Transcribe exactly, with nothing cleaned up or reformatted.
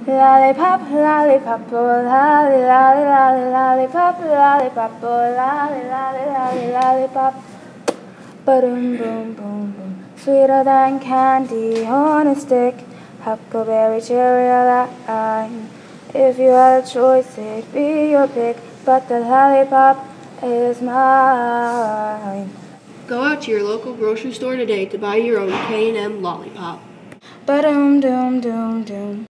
Lollipop, lollipop, oh lolly, lolly, lolly, lollipop, lollipop, oh lolly, lolly, lolly, lollipop. Ba-dum, boom, boom, boom. Sweeter than candy on a stick, huckleberry, cherry, or lime. If you had a choice, it'd be your pick, but the lollipop is mine. Go out to your local grocery store today to buy your own K and M Lollipop. Ba-dum, doom, doom, doom.